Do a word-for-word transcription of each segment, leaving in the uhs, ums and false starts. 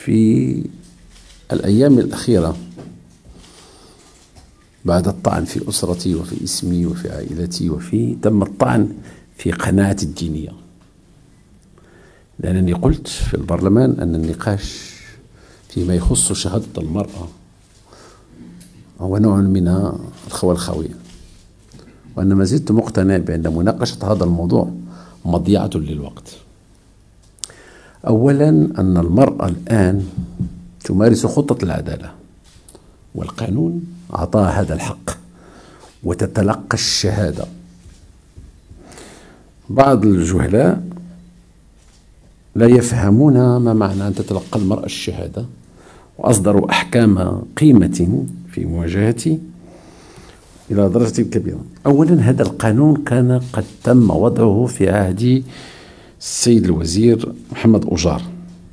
في الأيام الأخيرة بعد الطعن في أسرتي وفي اسمي وفي عائلتي وفي تم الطعن في قناعتي الدينية، لأنني قلت في البرلمان أن النقاش فيما يخص شهادة المرأة هو نوع من الخوى الخاوية، وأن ما زلت مقتنع بأن مناقشة هذا الموضوع مضيعة للوقت. أولا أن المرأة الآن تمارس خطة العدالة، والقانون أعطاها هذا الحق وتتلقى الشهادة. بعض الجهلاء لا يفهمون ما معنى أن تتلقى المرأة الشهادة، وأصدروا أحكام قيمة في مواجهتي إلى درجة كبيرة. أولا هذا القانون كان قد تم وضعه في عهد السيد الوزير محمد أوجار،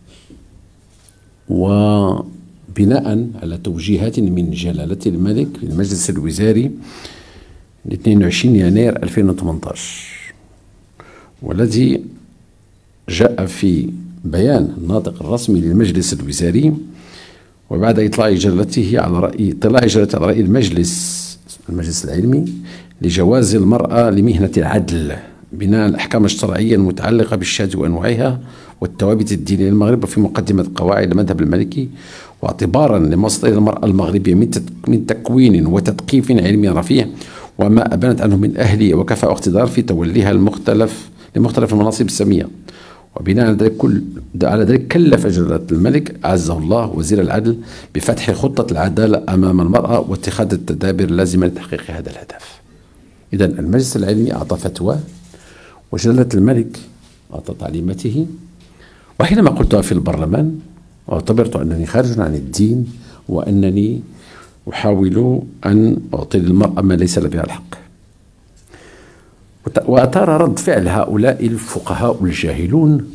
وبناء على توجيهات من جلالة الملك في المجلس الوزاري اثنين وعشرين يناير ألفين وثمانية عشر، والذي جاء في بيان الناطق الرسمي للمجلس الوزاري، وبعد إطلاع جلالته على رأي اطلاع جلالته على رأي المجلس المجلس العلمي لجواز المرأة لمهنة العدل بناء على الأحكام الشرعية المتعلقة بالشهادة وأنواعها والثوابت الدينية للمغرب، وفي مقدمة قواعد المذهب المالكي، واعتبارا لمصدر المرأة المغربية من تكوين وتثقيف علمي رفيع، وما أبانت عنه من أهلية وكفاءة واقتدار في توليها المختلف لمختلف المناصب السامية. وبناء على ذلك كل على ذلك كلف جلالة الملك عزه الله وزير العدل بفتح خطة العدالة أمام المرأة واتخاذ التدابير اللازمة لتحقيق هذا الهدف. إذا المجلس العلمي أعطى فتوى، وجلالة الملك أعطى تعليماته، وحينما قلتها في البرلمان اعتبرت أنني خارج عن الدين، وأنني أحاول أن أعطي للمرأة ما ليس لها الحق. وأثار رد فعل هؤلاء الفقهاء الجاهلون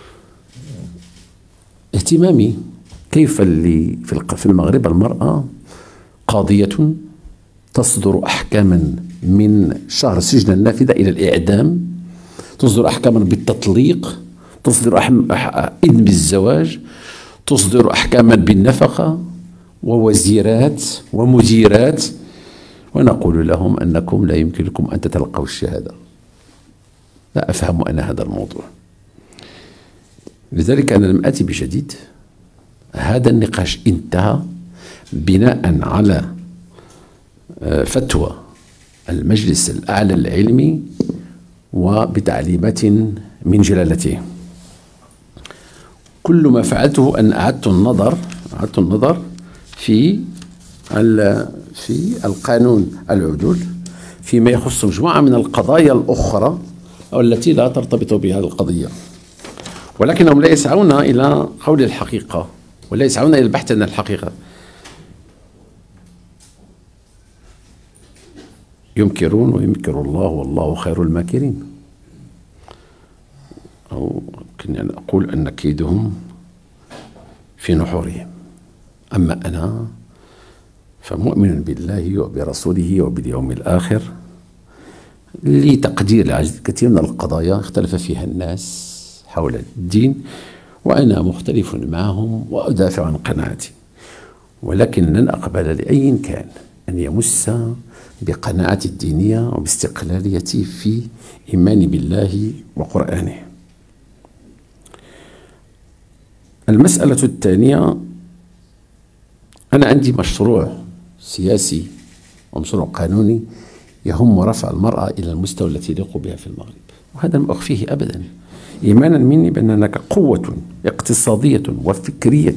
اهتمامي كيف اللي في المغرب المرأة قاضية تصدر أحكاما من شهر السجن النافذة إلى الإعدام، تصدر أحكاما بالتطليق، تصدر إذن بالزواج، تصدر أحكاما بالنفقة، ووزيرات ومديرات، ونقول لهم أنكم لا يمكنكم أن تتلقوا الشهادة. لا أفهم أنا هذا الموضوع، لذلك أنا لم أتي بجديد. هذا النقاش انتهى بناء على فتوى المجلس الأعلى العلمي وبتعليمات من جلالته. كل ما فعلته أن أعدت النظر أعدت النظر في في القانون العدول فيما يخص مجموعة من القضايا الأخرى التي لا ترتبط بهذه القضية، ولكنهم لا يسعون إلى قول الحقيقة ولا يسعون إلى البحث عن الحقيقة. يمكرون ويمكر الله والله خير الماكرين، أو كني أقول أن كيدهم في نحورهم. أما أنا فمؤمن بالله وبرسوله وباليوم الآخر، لتقدير الكثير من القضايا اختلف فيها الناس حول الدين، وأنا مختلف معهم وأدافع عن قناعتي، ولكن لن أقبل لأي كان أن يمس بقناعتي الدينية وباستقلاليتي في إيماني بالله وقرآنه. المسألة الثانية، أنا عندي مشروع سياسي ومشروع قانوني يهم رفع المرأة إلى المستوى التي يليق بها في المغرب، وهذا لم أخفيه أبدا، إيمانا مني بأن هناك قوة اقتصادية وفكرية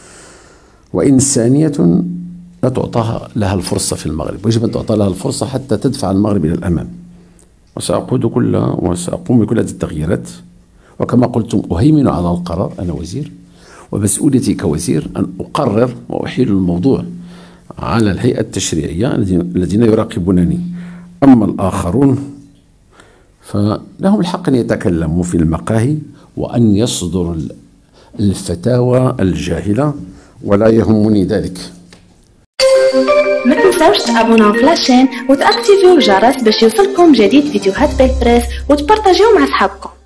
وإنسانية لا تعطاها لها الفرصة في المغرب، ويجب أن تعطى لها الفرصة حتى تدفع المغرب إلى الأمام. وسأقود كل وسأقوم بكل هذه التغييرات، وكما قلتم أهيمن على القرار، أنا وزير، ومسؤوليتي كوزير أن أقرر وأحيل الموضوع على الهيئة التشريعية الذين يراقبونني. أما الآخرون فلهم الحق أن يتكلموا في المقاهي وأن يصدروا الفتاوى الجاهلة، ولا يهمني ذلك. ما تنساوش تابوناو في لاشين وتاكتيفيو الجرس باش يوصلكم جديد فيديوهات بالبريس، وتبارطاجيو مع صحابكم.